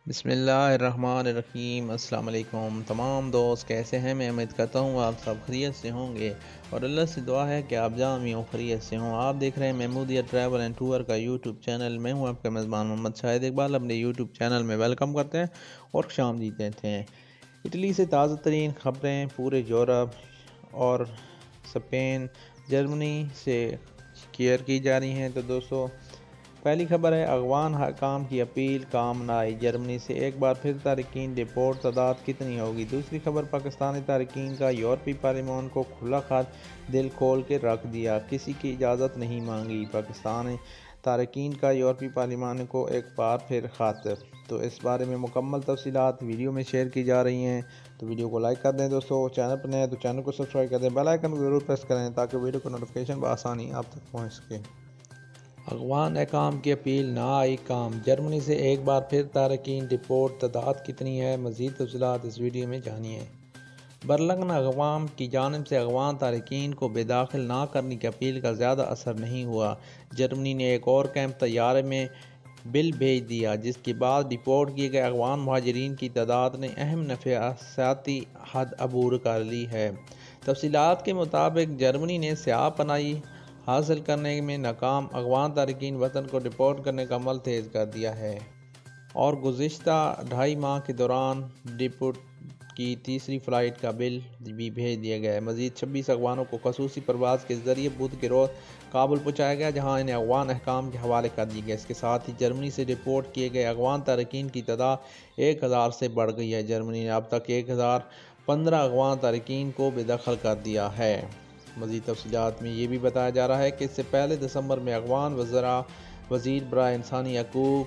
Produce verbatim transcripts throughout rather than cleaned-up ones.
बिस्मिल्लाहिर्रहमानिर्रहीम। अस्सलाम वालेकुम तमाम दोस्त, कैसे हैं? मैं उम्मीद करता हूँ आप सब खैरियत से होंगे और अल्लाह से दुआ है कि आप जामिया खैरियत से हों। आप देख रहे हैं महमूदिया ट्रैवल एंड टूर का यूट्यूब चैनल। मैं हूँ आपका मेज़बान मोहम्मद शाहिद इकबाल। अपने यूट्यूब चैनल में वेलकम करते हैं और खुशामदीद देते हैं। इटली से ताज़ा तरीन खबरें पूरे यूरोप और स्पेन, जर्मनी से शेयर की जा रही हैं। तो दोस्तों, पहली खबर है, अफगान हकाम की अपील काम न आई। जर्मनी से एक बार फिर तारकीन रिपोर्ट, तादाद कितनी होगी। दूसरी खबर, पाकिस्तानी तारकीन का यूरोपीय पार्लियामान को खुला खत, दिल खोल के रख दिया, किसी की इजाज़त नहीं मांगी। पाकिस्तानी तारकीन का यूरोपीय पार्लियामान को एक बार फिर खत। तो इस बारे में मुकम्मल तफसीलात वीडियो में शेयर की जा रही हैं। तो वीडियो को लाइक कर दें दोस्तों। चैनल पर नए हैं तो चैनल को सब्सक्राइब कर दें, बेल आइकन को जरूर प्रेस करें ताकि वीडियो का नोटिफिकेशन बआसानी आप तक पहुँच सके। अफगान हकाम की अपील ना आई काम। जर्मनी से एक बार फिर तारकीन रिपोर्ट, तादाद कितनी है। मज़ीद तफसीलात इस वीडियो में जानिए। बरलगन अगवाम की जानिब से अफगान तारकीन को बेदाखिल ना करने की अपील का ज़्यादा असर नहीं हुआ। जर्मनी ने एक और कैंप तैयारे में बिल भेज दिया, जिसके बाद रिपोर्ट किए गए अफगान महाजरीन की तादाद ने अहम नफसियाती हद अबूर कर ली है। तफसीलात के मुताबिक जर्मनी ने स्याह पनाही हासिल करने में नाकाम अफगान तारकीन वतन को रिपोर्ट करने का अमल तेज़ कर दिया है और गुज़िश्ता ढाई माह के दौरान डिपोर्ट की तीसरी फ़्लाइट का बिल भी भेज दिया गया है। मज़ीद छब्बीस अफगानों को खसूसी परवाज़ के ज़रिए बुध के रोज़ काबुल पहुँचाया गया, जहाँ इन्हें अफगान अहकाम के हवाले कर दिया गया। इसके साथ ही जर्मनी से रिपोर्ट किए गए अफगान तारकीन की तादाद एक हज़ार से बढ़ गई है। जर्मनी ने अब तक एक हज़ार पंद्रह अफगान तारकीन को बेदखल कर दिया है। मज़ीद तफसीलात में ये भी बताया जा रहा है कि इससे पहले दिसंबर में अफगान वज़रा वज़ीर बराए इंसानी हकूक़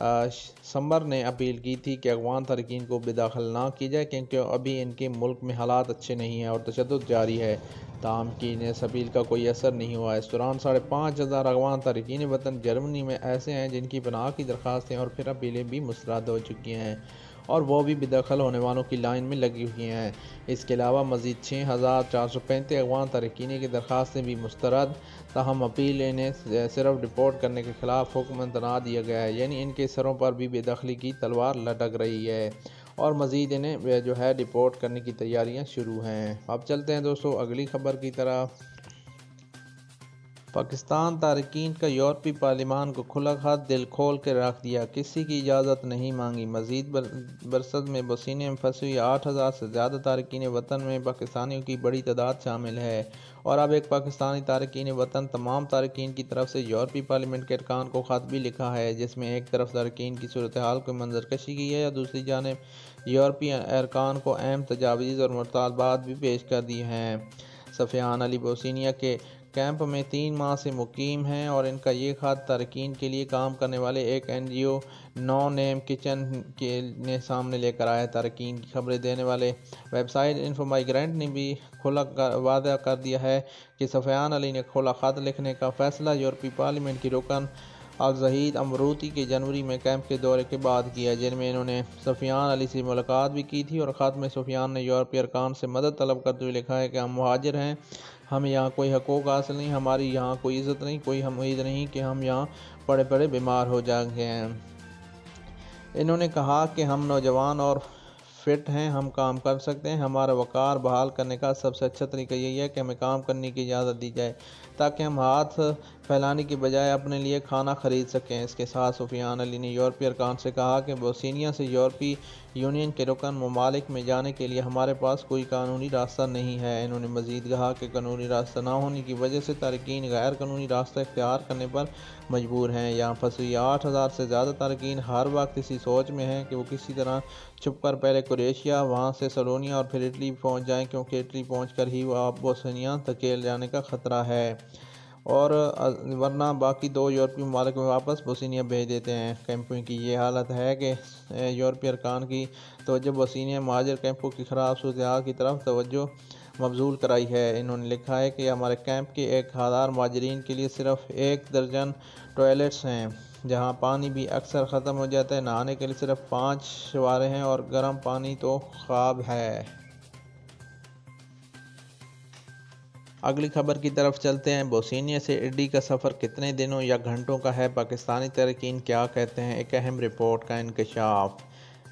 समर ने अपील की थी कि अफगान तारकीन को बेदखल ना की जाए, क्योंकि अभी इनके मुल्क में हालात अच्छे नहीं हैं और तशद्दुद जारी है। ताहम की इस अपील का कोई असर नहीं हुआ। इस दौरान साढ़े पाँच हज़ार अफगान तारकीन वतन जर्मनी में ऐसे हैं जिनकी पनाह की दरख्वास्तें और फिर अपीलें भी मुस्तरद हो चुकी हैं और वो भी बेदखल होने वालों की लाइन में लगी हुई हैं। इसके अलावा मज़ीद छः हज़ार चार सौ पैंतीस अफगान तारकीन की दरख्वास्तें भी मुस्तरद, ताहम अपील इन्हें सिर्फ रिपोर्ट करने के खिलाफ हुक्म तना दिया गया है, यानी इनके सरों पर भी बेदखली की तलवार लटक रही है और मज़ीद इन्हें जो है रिपोर्ट करने की तैयारियां शुरू हैं। अब चलते हैं दोस्तों अगली खबर की तरफ। पाकिस्तान तारकीन का यूरोपीय पार्लियामान को खुला खत, दिल खोल के रख दिया, किसी की इजाज़त नहीं मांगी। मज़ीद बरसत में बसीने में फंसी हुई आठ हज़ार से ज़्यादा तारकीन वतन में पाकिस्तानियों की बड़ी तादाद शामिल है और अब एक पाकिस्तानी तारकीन वतन तमाम तारकीन की तरफ से यूरोपीय पार्लियामेंट के अरकान को ख़त भी लिखा है, जिसमें एक तरफ तारकीन की सूरत हाल को मंजरकशी की है और दूसरी जानिब यूरोपीय अरकान को अहम तजावीज़ और मुतालबात भी पेश कर दिए हैं। सफ़ियान अली बोस्निया के कैंप में तीन माह से मुकीम हैं और इनका ये खत तारकीन के लिए काम करने वाले एक N G O no name kitchen के ने सामने लेकर आया। तारकीन की खबरें देने वाले वेबसाइट इन्फो माइग्रेंट ने भी खुला वादा कर दिया है कि सफ़ियान अली ने खुला खत लिखने का फ़ैसला यूरोपीय पार्लियामेंट की रुकन और जहीद अमरूती के जनवरी में कैंप के दौरे के बाद किया, जिनमें इन्होंने सफ़ियान अली से मुलाकात भी की थी और ख़त में सफ़ियान ने यूरोपीय अरकान से मदद तलब करते हुए लिखा है कि हम मुहाजिर हैं, हमें यहाँ कोई हकूक़ हासिल नहीं, हमारी यहाँ कोई इज़्ज़त नहीं, कोई हम उम्मीद नहीं कि हम यहाँ पड़े पड़े बीमार हो जाएंगे। इन्होंने कहा कि हम नौजवान और फिट हैं, हम काम कर सकते हैं, हमारा वक़ार बहाल करने का सबसे अच्छा तरीका यही है कि हमें काम करने की इजाज़त दी जाए ताकि हम हाथ फैलाने की बजाय अपने लिए खाना ख़रीद सकें। इसके साथ सफ़ियान अली ने यूरोपीय अरकान से कहा कि बोस्निया से यूरोपीय यूनियन के रुकन ममालिक में जाने के लिए हमारे पास कोई कानूनी रास्ता नहीं है। इन्होंने मज़ीद कहा कि कानूनी रास्ता ना होने की वजह से तारकीन गैर कानूनी रास्ता इख्तियार करने पर मजबूर हैं। यहाँ फंसी आठ हज़ार से ज़्यादा तारकीन हर वक्त इसी सोच में हैं कि वो किसी तरह छुप कर पहले क्रोएशिया, वहाँ से सलोनिया और फिर इटली पहुँच जाएँ, क्योंकि इटली पहुँच कर ही वो आप बोस्निया धकेल जाने का ख़तरा है और वरना बाकी दो यूरोपीय ममालिक में वापस बोस्निया भेज देते हैं। कैंपों की ये हालत है कि यूरोपीय अरकान की तवज्जो बोस्निया महाजर कैंपों की ख़राब सूरत की तरफ तवज्जो मबजूल कराई है। इन्होंने लिखा है कि हमारे कैंप के एक हज़ार महाजरीन के लिए सिर्फ एक दर्जन टॉयलेट्स हैं, जहां पानी भी अक्सर ख़त्म हो जाता है, नहाने के लिए सिर्फ पाँच शवारे हैं और गर्म पानी तो ख्वाब है। अगली खबर की तरफ चलते हैं। बोस्निया से इटली का सफ़र कितने दिनों या घंटों का है, पाकिस्तानी तारकीन क्या कहते हैं, एक अहम रिपोर्ट का इंकशाफ।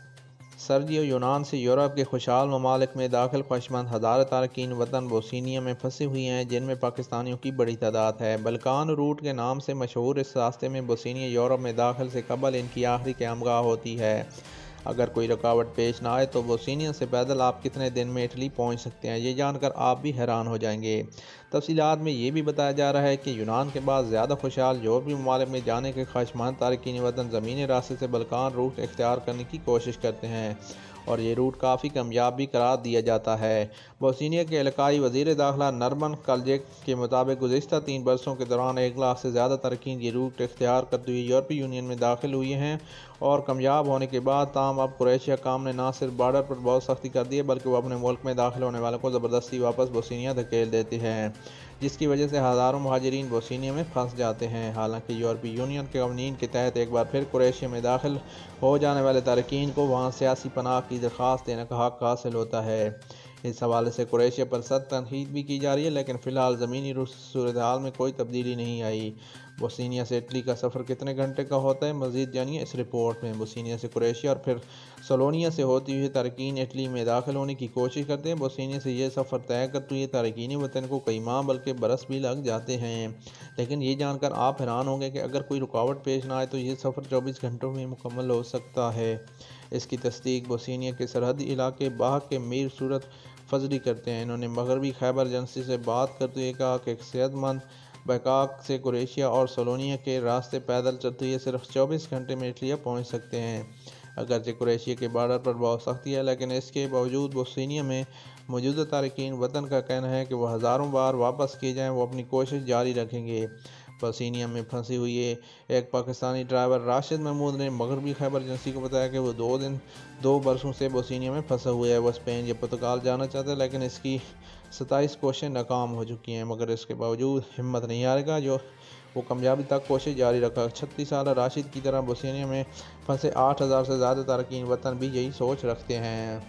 सर्दियों यूनान से यूरोप के खुशहाल ममालिक में दाखिल ख्वाहिशमंद हज़ारों तारकीन वतन बोस्निया में फंसे हुए हैं, जिनमें पाकिस्तानियों की बड़ी तादाद है। बल्कान रूट के नाम से मशहूर इस रास्ते में बोस्निया यूरोप में दाखिल से कबल इनकी आखिरी क़यामगाह होती है। अगर कोई रुकावट पेश ना आए तो बोस्निया से पैदल आप कितने दिन में इटली पहुंच सकते हैं, ये जानकर आप भी हैरान हो जाएंगे। तफसीलात में ये भी बताया जा रहा है कि यूनान के बाद ज़्यादा खुशहाल यूरोपीय ममालिक में जाने के ख्वाहिशमंद तारकीन वतन ज़मीनी रास्ते से बल्कान रूट इख्तियार करने की कोशिश करते हैं और ये रूट काफ़ी कामयाब भी करार दिया जाता है। बोस्निया के इलाकाई वज़ीर दाखिला नरमन कल्जेक के मुताबिक गुज़िश्ता तीन बरसों के दौरान एक लाख से ज़्यादा तारकीन ये रूट इख्तियार करते हुए यूरोपीय यूनियन में दाखिल हुए हैं और कामयाब होने के बाद ताम अब कुरैशिया काम ने न सिर्फ बॉर्डर पर बहुत सख्ती कर दी है, बल्कि वो अपने मुल्क में दाखिल होने वालों को ज़बरदस्ती वापस बोस्निया धकेल देते हैं, जिसकी वजह से हज़ारों मुहाजिरीन बोस्निया में फंस जाते हैं। हालांकि यूरोपीय यूनियन के कवानीन के तहत एक बार फिर कुरैशिया में दाखिल हो जाने वाले तारकीन को वहाँ सियासी पनाह की दरख्वास्त देने का हक़ हासिल होता है। इस हवाले से कुरैशिया पर सख्त तनकीद भी की जा रही है, लेकिन फ़िलहाल ज़मीनी सूरत हाल में कोई तब्दीली नहीं आई। बोस्निया से इटली का सफ़र कितने घंटे का होता है, मज़ीद जानिए इस रिपोर्ट में। बोस्निया से कुरैशिया और फिर सलोनिया से होती हुई तारकीन इटली में दाखिल होने की कोशिश करते हैं। बोस्निया से ये सफ़र तय करते हुए तारकीन वतन को कई माह बल्कि बरस भी लग जाते हैं। लेकिन ये जानकर आप हैरान होंगे कि अगर कोई रुकावट पेश ना आए तो ये सफ़र चौबीस घंटों में मुकम्मल हो सकता है। इसकी तस्दीक बोस्निया के सरहदी इलाके बाह के मीर सूरत फजली करते हैं। इन्होंने मगरबी खैबर एजेंसी से बात करते हुए कहा कि सेहतमंद बैकाक से कुरैशिया और सलोनिया के रास्ते पैदल चलते हुए सिर्फ चौबीस घंटे में इटली पहुँच सकते हैं। अगरचे कुरैशिया के बॉर्डर पर बहुत सख्ती है, लेकिन इसके बावजूद बोस्निया में मौजूदा तारकीन वतन का कहना है कि वह हज़ारों बार वापस किए जाएँ, वो अपनी कोशिश जारी रखेंगे। बोस्निया में फंसी हुई एक पाकिस्तानी ड्राइवर राशिद महमूद ने मगरबी खैबर एजेंसी को बताया कि वो दो दिन दो बरसों से बोस्निया में फंसा हुआ है। वह स्पेन या पुर्तगाल जाना चाहता है, लेकिन इसकी सत्ताईस कोशिशें नाकाम हो चुकी हैं, मगर इसके बावजूद हिम्मत नहीं हारेगा, जो वो कामयाबी तक कोशिश जारी रखा। छत्तीस साल राशिद की तरह बोस्निया में फंसे आठ हज़ार से ज़्यादा तारकीन वतन भी यही सोच रखते हैं।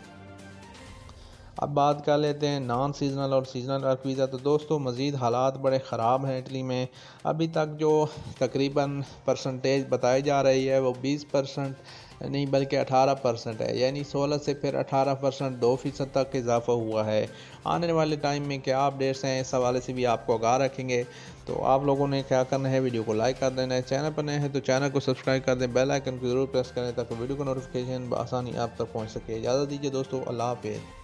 अब बात कर लेते हैं नॉन सीजनल और सीजनल वर्क वीज़ा। तो दोस्तों मज़ीद हालात बड़े ख़राब हैं इटली में। अभी तक जो तकरीबन परसेंटेज बताई जा रही है वो बीस परसेंट नहीं बल्कि अठारह परसेंट है, यानी सोलह से फिर अठारह परसेंट दो फीसद तक इजाफा हुआ है। आने वाले टाइम में क्या अपडेट्स हैं इस हवाले से भी आपको आगाह रखेंगे। तो आप लोगों ने क्या करना है, वीडियो को लाइक कर देना है, चैनल पर नए हैं तो चैनल को सब्सक्राइब कर दें, बेल आइकन को ज़रूर प्रेस करें ताकि वीडियो का नोटिफिकेशन आसानी आप तक पहुँच सके। इजाज़त दीजिए दोस्तों, अल्लाह हाफ़िज़।